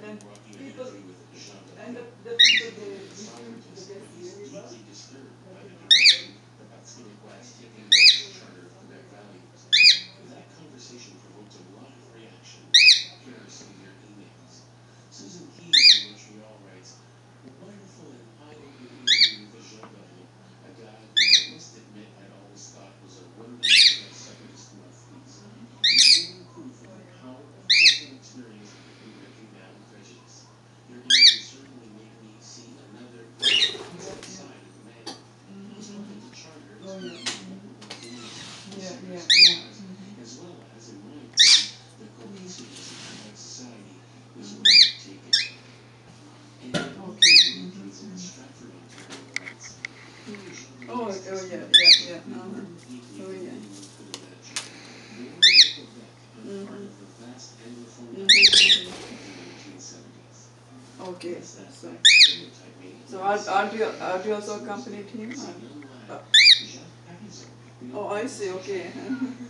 and people, and the people they listen to the best very well. Oh yeah. Yeah, yeah, yeah. Okay. Oh, oh yeah, yeah, yeah. Oh yeah. Okay. So are you also accompanied him? Oh, I see. Okay.